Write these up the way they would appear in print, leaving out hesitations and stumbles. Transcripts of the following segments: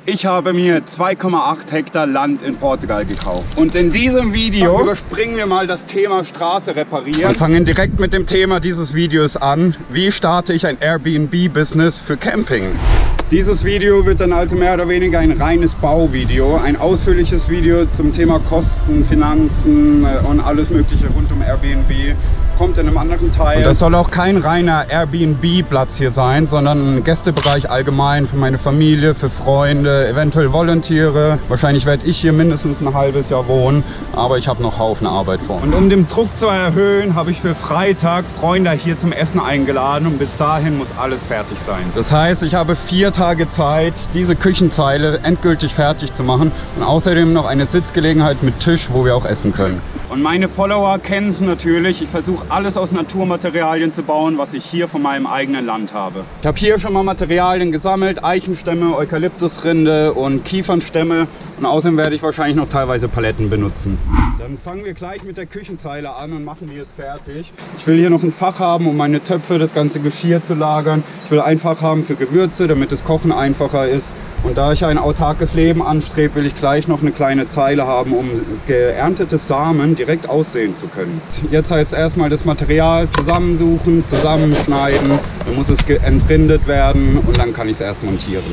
Ich habe mir 2,8 Hektar Land in Portugal gekauft. Und in diesem Video überspringen wir mal das Thema Straße reparieren und fangen direkt mit dem Thema dieses Videos an. Wie starte ich ein Airbnb-Business für Camping? Dieses Video wird dann also mehr oder weniger ein reines Bauvideo, ein ausführliches Video zum Thema Kosten, Finanzen und alles mögliche rund um Airbnb. Kommt in einem anderen Teil. Und das soll auch kein reiner Airbnb-Platz hier sein, sondern ein Gästebereich allgemein für meine Familie, für Freunde, eventuell Volontiere. Wahrscheinlich werde ich hier mindestens ein halbes Jahr wohnen, aber ich habe noch Haufen Arbeit vor. Und um den Druck zu erhöhen, habe ich für Freitag Freunde hier zum Essen eingeladen und bis dahin muss alles fertig sein. Das heißt, ich habe 4 Tage Zeit, diese Küchenzeile endgültig fertig zu machen und außerdem noch eine Sitzgelegenheit mit Tisch, wo wir auch essen können. Und meine Follower kennen es natürlich, ich versuche alles aus Naturmaterialien zu bauen, was ich hier von meinem eigenen Land habe. Ich habe hier schon mal Materialien gesammelt, Eichenstämme, Eukalyptusrinde und Kiefernstämme und außerdem werde ich wahrscheinlich noch teilweise Paletten benutzen. Dann fangen wir gleich mit der Küchenzeile an und machen die jetzt fertig. Ich will hier noch ein Fach haben, um meine Töpfe, das ganze Geschirr zu lagern. Ich will ein Fach haben für Gewürze, damit das Kochen einfacher ist. Und da ich ein autarkes Leben anstrebe, will ich gleich noch eine kleine Zeile haben, um geerntete Samen direkt aussehen zu können. Jetzt heißt erstmal das Material zusammensuchen, zusammenschneiden, dann muss es entrindet werden und dann kann ich es erst montieren.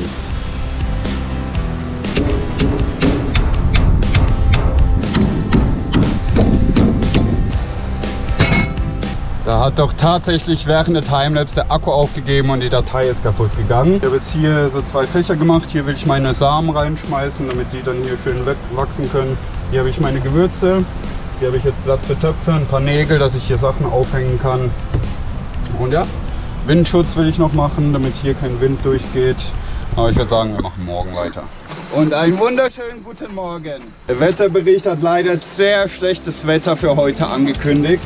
Da hat doch tatsächlich während der Timelapse der Akku aufgegeben und die Datei ist kaputt gegangen. Ich habe jetzt hier so 2 Fächer gemacht. Hier will ich meine Samen reinschmeißen, damit die dann hier schön wachsen können. Hier habe ich meine Gewürze. Hier habe ich jetzt Platz für Töpfe, ein paar Nägel, dass ich hier Sachen aufhängen kann. Und ja, Windschutz will ich noch machen, damit hier kein Wind durchgeht. Aber ich würde sagen, wir machen morgen weiter. Und einen wunderschönen guten Morgen. Der Wetterbericht hat leider sehr schlechtes Wetter für heute angekündigt.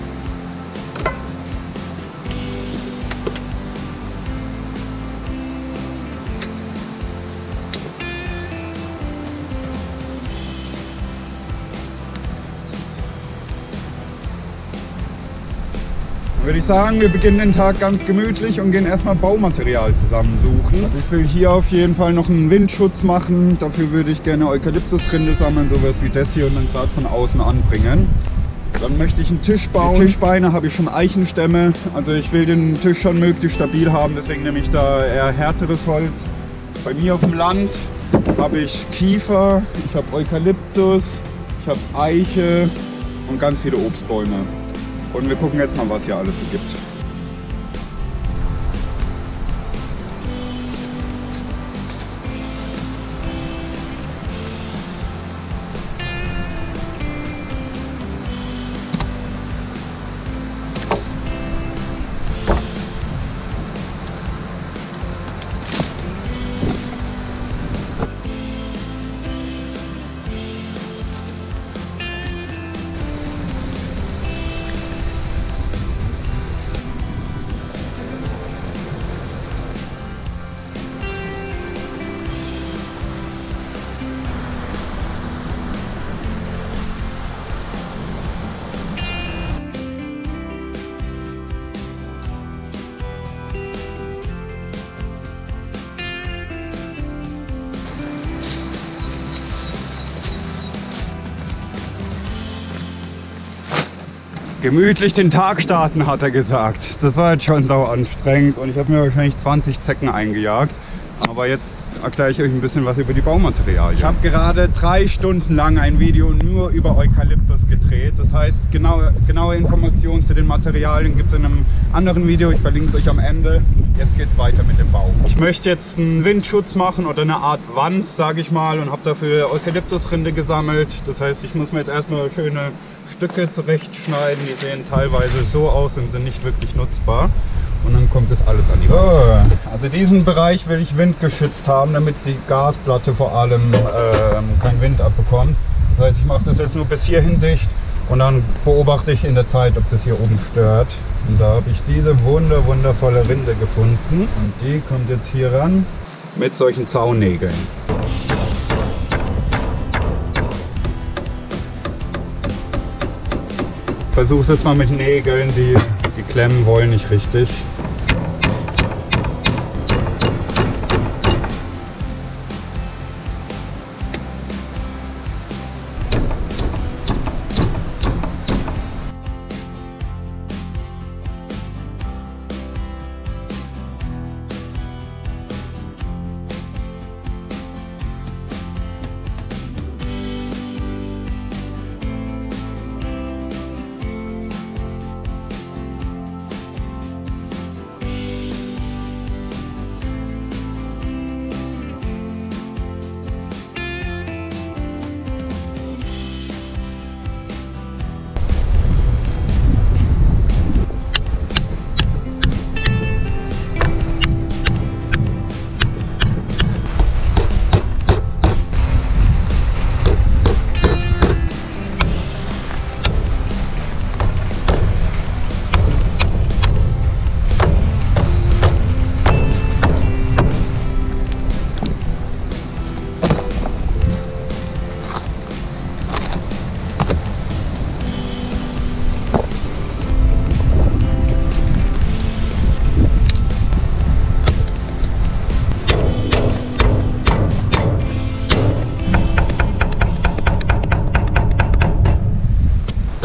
Würde ich sagen, wir beginnen den Tag ganz gemütlich und gehen erstmal Baumaterial zusammensuchen. Also ich will hier auf jeden Fall noch einen Windschutz machen. Dafür würde ich gerne Eukalyptusrinde sammeln, sowas wie das hier und dann gerade von außen anbringen. Dann möchte ich einen Tisch bauen. Die Tischbeine habe ich schon Eichenstämme. Also ich will den Tisch schon möglichst stabil haben, deswegen nehme ich da eher härteres Holz. Bei mir auf dem Land habe ich Kiefer, ich habe Eukalyptus, ich habe Eiche und ganz viele Obstbäume. Und wir gucken jetzt mal, was hier alles so gibt. Gemütlich den Tag starten, hat er gesagt. Das war jetzt schon sau anstrengend und ich habe mir wahrscheinlich 20 Zecken eingejagt. Aber jetzt erkläre ich euch ein bisschen was über die Baumaterialien. Ich habe gerade 3 Stunden lang ein Video nur über Eukalyptus gedreht. Das heißt, genaue Informationen zu den Materialien gibt es in einem anderen Video. Ich verlinke es euch am Ende. Jetzt geht es weiter mit dem Bau. Ich möchte jetzt einen Windschutz machen oder eine Art Wand, sage ich mal, und habe dafür Eukalyptusrinde gesammelt. Das heißt, ich muss mir jetzt erstmal schöne Stücke zurechtschneiden, die sehen teilweise so aus und sind nicht wirklich nutzbar. Und dann kommt das alles an die Wand. Also diesen Bereich will ich windgeschützt haben, damit die Gasplatte vor allem keinen Wind abbekommt. Das heißt, ich mache das jetzt nur bis hierhin dicht und dann beobachte ich in der Zeit, ob das hier oben stört. Und da habe ich diese wundervolle Rinde gefunden und die kommt jetzt hier ran mit solchen Zaunnägeln. Ich versuche es jetzt mal mit Nägeln, die klemmen wollen nicht richtig.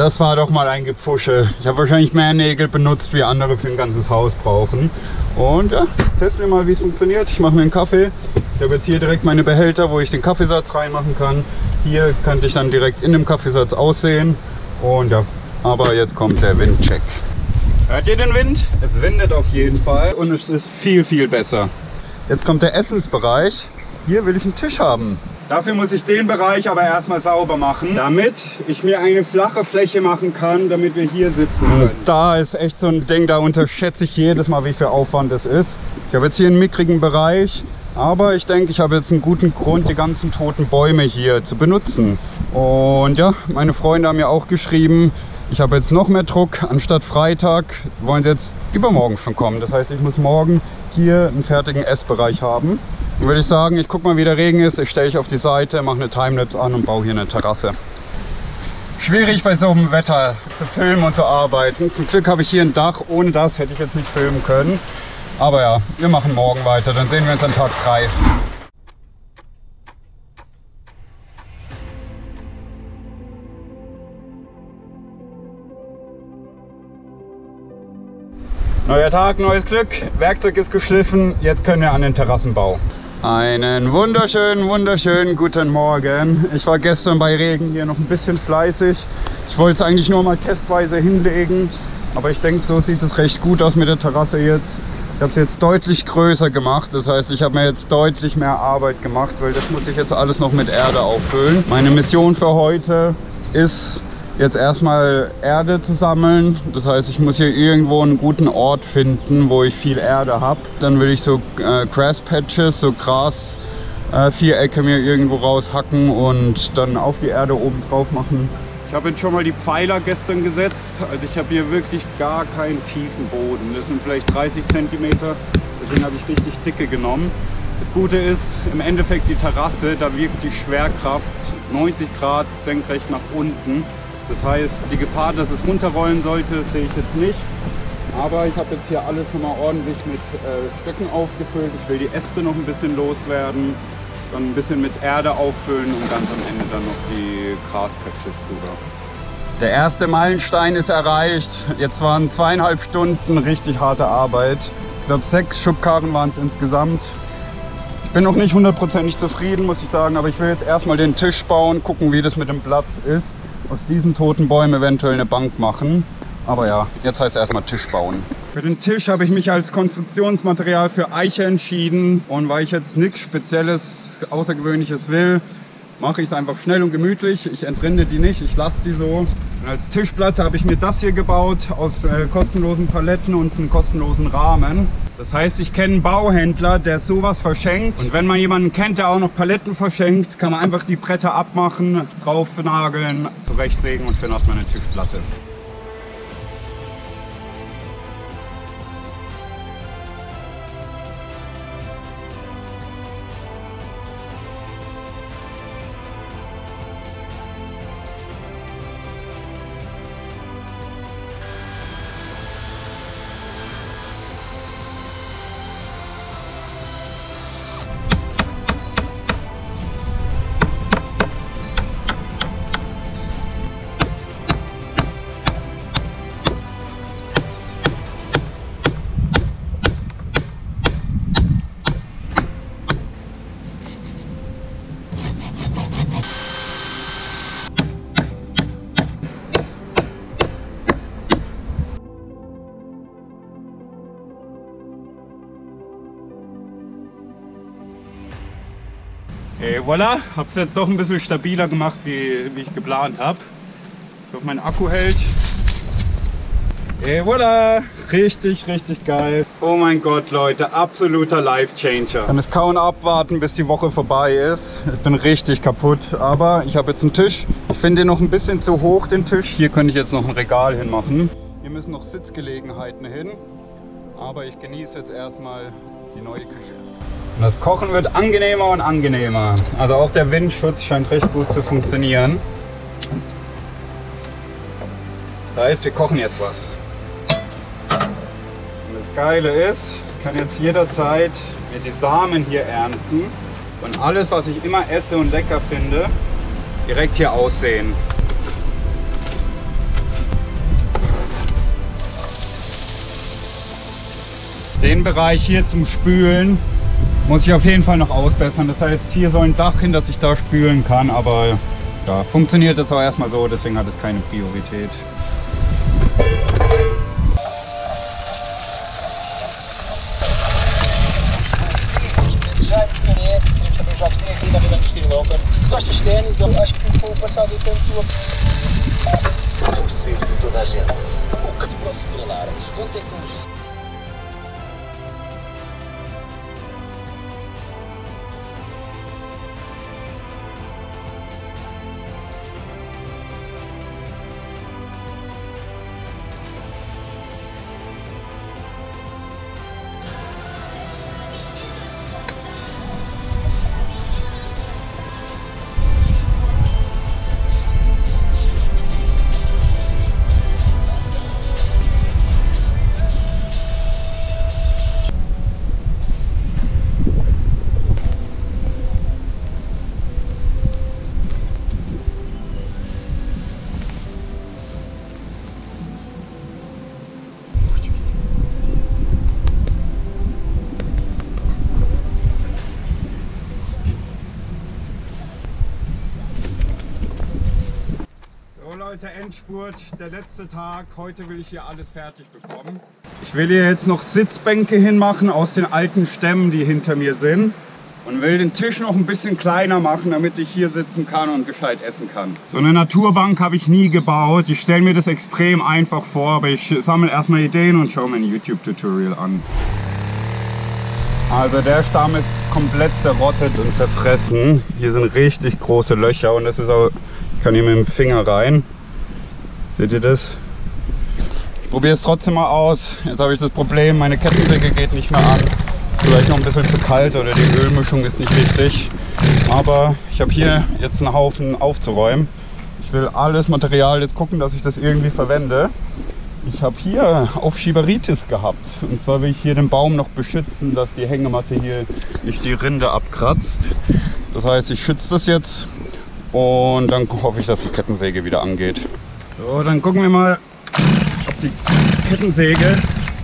das war doch mal ein Gepfusche. Ich habe wahrscheinlich mehr Nägel benutzt, wie andere für ein ganzes Haus brauchen. Und ja, testen wir mal, wie es funktioniert. Ich mache mir einen Kaffee. Ich habe jetzt hier direkt meine Behälter, wo ich den Kaffeesatz reinmachen kann. Hier könnte ich dann direkt in dem Kaffeesatz aussehen. Und ja, aber jetzt kommt der Windcheck. Hört ihr den Wind? Es windet auf jeden Fall und es ist viel, viel besser. Jetzt kommt der Essensbereich. Hier will ich einen Tisch haben. Dafür muss ich den Bereich aber erstmal sauber machen, damit ich mir eine flache Fläche machen kann, damit wir hier sitzen können. Da ist echt so ein Ding, da unterschätze ich jedes Mal, wie viel Aufwand es ist. Ich habe jetzt hier einen mickrigen Bereich, aber ich denke, ich habe jetzt einen guten Grund, die ganzen toten Bäume hier zu benutzen. Und ja, meine Freunde haben mir auch geschrieben, ich habe jetzt noch mehr Druck. Anstatt Freitag wollen sie jetzt übermorgen schon kommen. Das heißt, ich muss morgen hier einen fertigen Essbereich haben. Dann würde ich sagen, ich gucke mal, wie der Regen ist. Ich stelle ich auf die Seite, mache eine Timelapse an und baue hier eine Terrasse. Schwierig bei so einem Wetter zu filmen und zu arbeiten. Zum Glück habe ich hier ein Dach. Ohne das hätte ich jetzt nicht filmen können. Aber ja, wir machen morgen weiter. Dann sehen wir uns an Tag 3. Neuer Tag, neues Glück. Werkzeug ist geschliffen. Jetzt können wir an den Terrassenbau. Einen wunderschönen guten Morgen. Ich war gestern bei Regen hier noch ein bisschen fleißig. Ich wollte es eigentlich nur mal testweise hinlegen. Aber ich denke, so sieht es recht gut aus mit der Terrasse jetzt. Ich habe es jetzt deutlich größer gemacht. Das heißt, ich habe mir jetzt deutlich mehr Arbeit gemacht, weil das muss ich jetzt alles noch mit Erde auffüllen. Meine Mission für heute ist, jetzt erstmal Erde zu sammeln. Das heißt, ich muss hier irgendwo einen guten Ort finden, wo ich viel Erde habe. Dann will ich so Grass Patches, so Gras Vierecke mir irgendwo raushacken und dann auf die Erde oben drauf machen. Ich habe jetzt schon mal die Pfeiler gestern gesetzt. Also ich habe hier wirklich gar keinen tiefen Boden. Das sind vielleicht 30 cm. Deswegen habe ich richtig dicke genommen. Das Gute ist, im Endeffekt die Terrasse, da wirkt die Schwerkraft 90 Grad senkrecht nach unten. Das heißt, die Gefahr, dass es runterrollen sollte, sehe ich jetzt nicht. Aber ich habe jetzt hier alles schon mal ordentlich mit Stöcken aufgefüllt. Ich will die Äste noch ein bisschen loswerden, dann ein bisschen mit Erde auffüllen und ganz am Ende dann noch die Graspatches drüber. Der erste Meilenstein ist erreicht. Jetzt waren 2,5 Stunden richtig harte Arbeit. Ich glaube 6 Schubkarren waren es insgesamt. Ich bin noch nicht hundertprozentig zufrieden, muss ich sagen, aber ich will jetzt erstmal den Tisch bauen, gucken, wie das mit dem Platz ist. Aus diesen toten Bäumen eventuell eine Bank machen. Aber ja, jetzt heißt es erstmal Tisch bauen. Für den Tisch habe ich mich als Konstruktionsmaterial für Eiche entschieden. Und weil ich jetzt nichts Spezielles, Außergewöhnliches will, mache ich es einfach schnell und gemütlich. Ich entrinde die nicht, ich lasse die so. Und als Tischplatte habe ich mir das hier gebaut aus kostenlosen Paletten und einem kostenlosen Rahmen. Das heißt, ich kenne einen Bauhändler, der sowas verschenkt. Und wenn man jemanden kennt, der auch noch Paletten verschenkt, kann man einfach die Bretter abmachen, draufnageln, zurechtsägen und schon hat man eine Tischplatte. Et voilà, habe es jetzt doch ein bisschen stabiler gemacht, wie ich geplant habe. Ich hoffe, mein Akku hält. Et voilà, richtig geil. Oh mein Gott, Leute, absoluter Life-Changer. Ich kann es kaum abwarten, bis die Woche vorbei ist. Ich bin richtig kaputt, aber ich habe jetzt einen Tisch. Ich finde den noch ein bisschen zu hoch, den Tisch. Hier könnte ich jetzt noch ein Regal hinmachen. Hier müssen noch Sitzgelegenheiten hin. Aber ich genieße jetzt erstmal die neue Küche. Und das Kochen wird angenehmer und angenehmer. Also auch der Windschutz scheint recht gut zu funktionieren. Das heißt, wir kochen jetzt was. Und das Geile ist, ich kann jetzt jederzeit mir die Samen hier ernten und alles, was ich immer esse und lecker finde, direkt hier aussehen. Den Bereich hier zum Spülen muss ich auf jeden Fall noch ausbessern. Das heißt, hier soll ein Dach hin, dass ich da spülen kann, aber ja, funktioniert das auch erstmal so, deswegen hat es keine Priorität. Leute, Endspurt, der letzte Tag. Heute will ich hier alles fertig bekommen. Ich will hier jetzt noch Sitzbänke hinmachen aus den alten Stämmen, die hinter mir sind. Und will den Tisch noch ein bisschen kleiner machen, damit ich hier sitzen kann und gescheit essen kann. So eine Naturbank habe ich nie gebaut. Ich stelle mir das extrem einfach vor, aber ich sammle erstmal Ideen und schaue mir ein YouTube-Tutorial an. Also der Stamm ist komplett zerrottet und zerfressen. Hier sind richtig große Löcher und das ist auch, ich kann hier mit dem Finger rein. Seht ihr das? Ich probiere es trotzdem mal aus. Jetzt habe ich das Problem, meine Kettensäge geht nicht mehr an. Ist vielleicht noch ein bisschen zu kalt oder die Ölmischung ist nicht richtig. Aber ich habe hier jetzt einen Haufen aufzuräumen. Ich will alles Material jetzt gucken, dass ich das irgendwie verwende. Ich habe hier Aufschieberitis gehabt. Und zwar will ich hier den Baum noch beschützen, dass die Hängematte hier nicht die Rinde abkratzt. Das heißt, ich schütze das jetzt und dann hoffe ich, dass die Kettensäge wieder angeht. So, dann gucken wir mal, ob die Kettensäge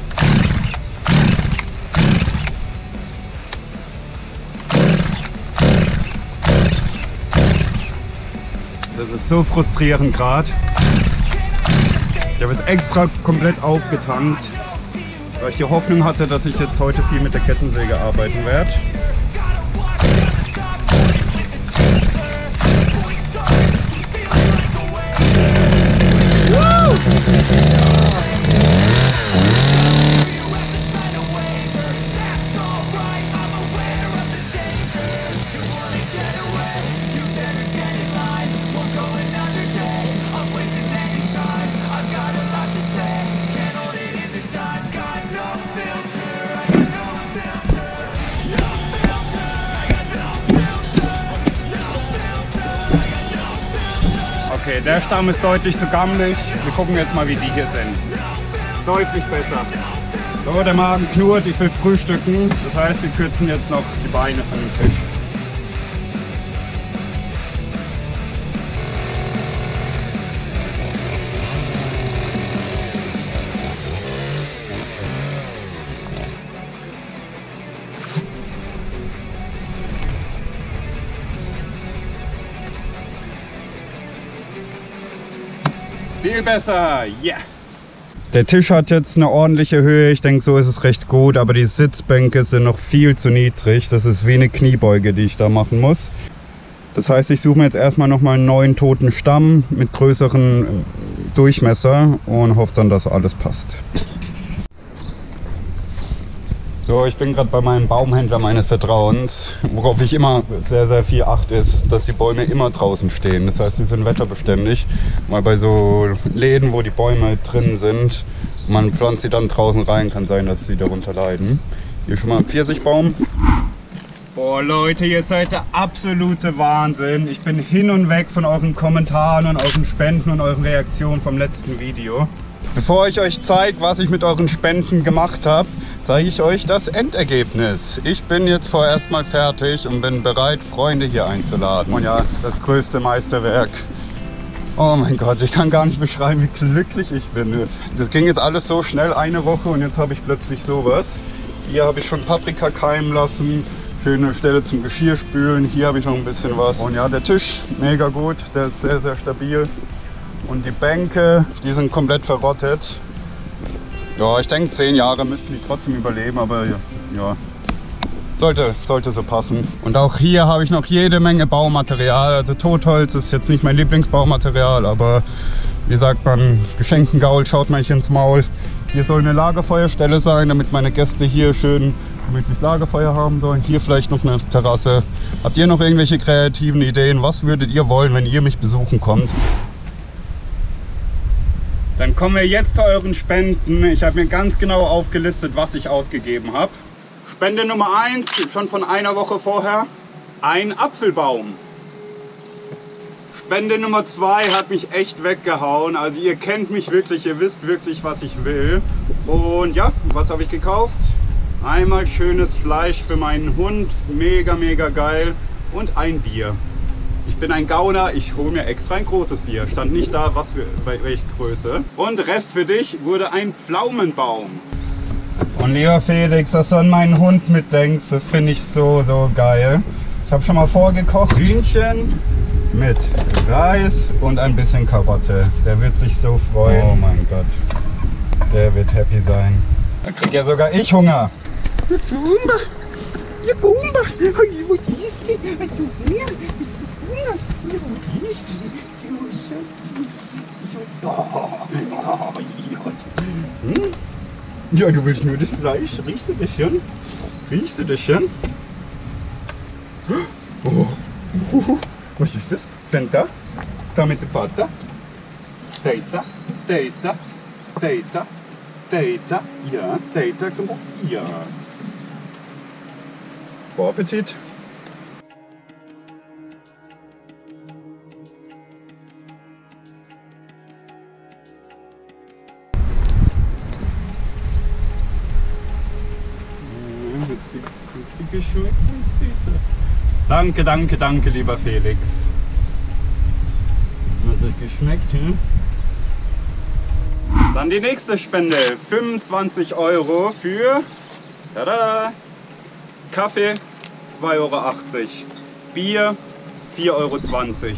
das ist so frustrierend gerade. Ich habe jetzt extra komplett aufgetankt, weil ich die Hoffnung hatte, dass ich jetzt heute viel mit der Kettensäge arbeiten werde. Okay, der Stamm ist deutlich zu gammelig. Wir gucken jetzt mal, wie die hier sind. Deutlich besser. So, der Magen knurrt, ich will frühstücken. Das heißt, wir kürzen jetzt noch die Beine von dem Tisch. Viel besser, yeah! Der Tisch hat jetzt eine ordentliche Höhe, ich denke, so ist es recht gut, aber die Sitzbänke sind noch viel zu niedrig. Das ist wie eine Kniebeuge, die ich da machen muss. Das heißt, ich suche mir jetzt erstmal nochmal einen neuen toten Stamm mit größeren Durchmesser und hoffe dann, dass alles passt. So, ich bin gerade bei meinem Baumhändler meines Vertrauens. Worauf ich immer sehr, sehr viel achte, ist, dass die Bäume immer draußen stehen. Das heißt, sie sind wetterbeständig. Weil bei so Läden, wo die Bäume drin sind, man pflanzt sie dann draußen rein, kann sein, dass sie darunter leiden. Hier schon mal ein Pfirsichbaum. Boah Leute, ihr seid der absolute Wahnsinn. Ich bin hin und weg von euren Kommentaren und euren Spenden und euren Reaktionen vom letzten Video. Bevor ich euch zeige, was ich mit euren Spenden gemacht habe, zeige ich euch das Endergebnis. Ich bin jetzt vorerst mal fertig und bin bereit, Freunde hier einzuladen. Und ja, das größte Meisterwerk. Oh mein Gott, ich kann gar nicht beschreiben, wie glücklich ich bin. Das ging jetzt alles so schnell, eine Woche, und jetzt habe ich plötzlich sowas. Hier habe ich schon Paprika keimen lassen. Schöne Stelle zum Geschirrspülen. Hier habe ich noch ein bisschen was. Und ja, der Tisch, mega gut. Der ist sehr, sehr stabil. Und die Bänke, die sind komplett verrottet. Ja, ich denke 10 Jahre müssten die trotzdem überleben, aber ja, sollte so passen. Und auch hier habe ich noch jede Menge Baumaterial. Also Totholz ist jetzt nicht mein Lieblingsbaumaterial, aber wie sagt man, geschenkten Gaul schaut man nicht ins Maul. Hier soll eine Lagerfeuerstelle sein, damit meine Gäste hier schön gemütlich Lagerfeuer haben sollen. Hier vielleicht noch eine Terrasse. Habt ihr noch irgendwelche kreativen Ideen? Was würdet ihr wollen, wenn ihr mich besuchen kommt? Dann kommen wir jetzt zu euren Spenden. Ich habe mir ganz genau aufgelistet, was ich ausgegeben habe. Spende Nummer 1, schon von einer Woche vorher, ein Apfelbaum. Spende Nummer 2 hat mich echt weggehauen. Also ihr kennt mich wirklich, ihr wisst wirklich, was ich will. Und ja, was habe ich gekauft? Einmal schönes Fleisch für meinen Hund, mega, mega geil. Und ein Bier. Ich bin ein Gauner, ich hole mir extra ein großes Bier. Stand nicht da, was für welche Größe. Und Rest für dich wurde ein Pflaumenbaum. Und lieber Felix, dass du an meinen Hund mitdenkst, das finde ich so, so geil. Ich habe schon mal vorgekocht. Hühnchen mit Reis und ein bisschen Karotte. Der wird sich so freuen. Oh mein Gott. Der wird happy sein. Da krieg ja sogar ich Hunger. Bumba! Ja, Bumba! Wo ist die? Ja, du willst nur das Fleisch. Riechst du das schon? Riechst du das schon? Oh. Was ist das? Senta? Da mit dem Vater? Data? Data? Data? Data? Ja, Data kommt. Ja. Bon Appetit! Danke, danke, danke, lieber Felix. Hat das geschmeckt, hm? Dann die nächste Spende, 25 € für tada, Kaffee 2,80 €, Bier 4,20 €.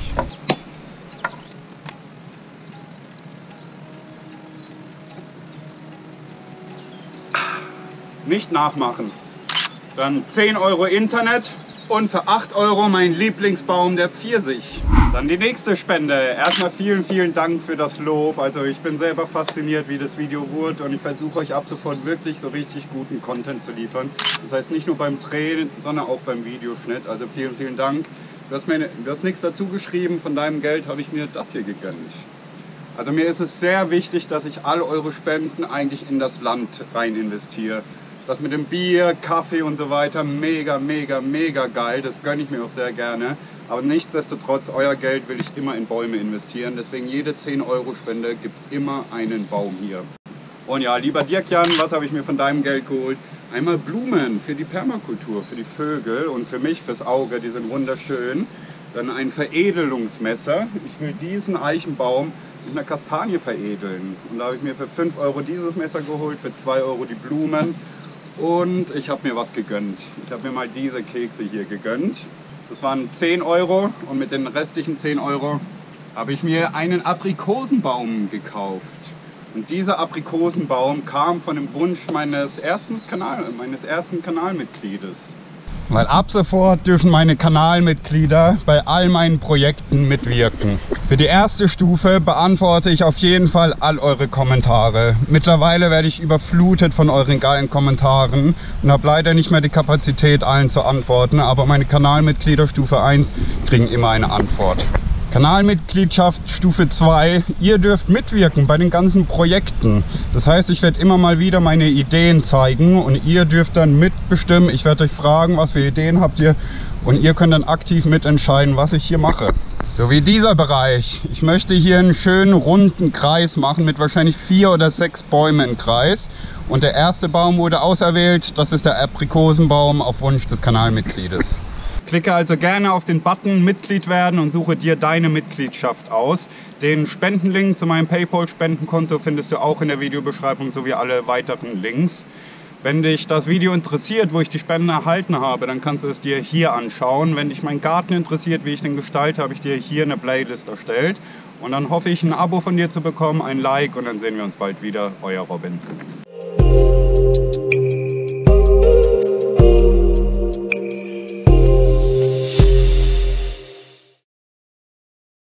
Nicht nachmachen. Dann 10 € Internet und für 8 € mein Lieblingsbaum, der Pfirsich. Dann die nächste Spende. Erstmal vielen, vielen Dank für das Lob. Also ich bin selber fasziniert, wie das Video wurde und ich versuche euch ab sofort wirklich so richtig guten Content zu liefern. Das heißt nicht nur beim Drehen, sondern auch beim Videoschnitt. Also vielen, vielen Dank. Du hast nichts dazu geschrieben. Von deinem Geld habe ich mir das hier gegönnt. Also mir ist es sehr wichtig, dass ich all eure Spenden eigentlich in das Land rein investiere. Das mit dem Bier, Kaffee und so weiter, mega, mega, mega geil. Das gönne ich mir auch sehr gerne. Aber nichtsdestotrotz, euer Geld will ich immer in Bäume investieren. Deswegen jede 10 € Spende gibt immer einen Baum hier. Und ja, lieber Dirk-Jan, was habe ich mir von deinem Geld geholt? Einmal Blumen für die Permakultur, für die Vögel und für mich, fürs Auge. Die sind wunderschön. Dann ein Veredelungsmesser. Ich will diesen Eichenbaum mit einer Kastanie veredeln. Und da habe ich mir für 5 € dieses Messer geholt, für 2 € die Blumen. Und ich habe mir was gegönnt. Ich habe mir mal diese Kekse hier gegönnt. Das waren 10 € und mit den restlichen 10 € habe ich mir einen Aprikosenbaum gekauft. Und dieser Aprikosenbaum kam von dem Wunsch meines ersten Kanalmitgliedes. Weil ab sofort dürfen meine Kanalmitglieder bei all meinen Projekten mitwirken. Für die erste Stufe beantworte ich auf jeden Fall all eure Kommentare. Mittlerweile werde ich überflutet von euren geilen Kommentaren und habe leider nicht mehr die Kapazität, allen zu antworten, aber meine Kanalmitglieder Stufe 1 kriegen immer eine Antwort. Kanalmitgliedschaft Stufe 2, ihr dürft mitwirken bei den ganzen Projekten. Das heißt, ich werde immer mal wieder meine Ideen zeigen und ihr dürft dann mitbestimmen. Ich werde euch fragen, was für Ideen habt ihr und ihr könnt dann aktiv mitentscheiden, was ich hier mache. So wie dieser Bereich. Ich möchte hier einen schönen runden Kreis machen mit wahrscheinlich 4 oder 6 Bäumen im Kreis. Und der erste Baum wurde auserwählt, das ist der Aprikosenbaum auf Wunsch des Kanalmitgliedes. Klicke also gerne auf den Button Mitglied werden und suche dir deine Mitgliedschaft aus. Den Spendenlink zu meinem PayPal-Spendenkonto findest du auch in der Videobeschreibung sowie alle weiteren Links. Wenn dich das Video interessiert, wo ich die Spenden erhalten habe, dann kannst du es dir hier anschauen. Wenn dich mein Garten interessiert, wie ich den gestalte, habe ich dir hier eine Playlist erstellt. Und dann hoffe ich, ein Abo von dir zu bekommen, ein Like und dann sehen wir uns bald wieder. Euer Robin.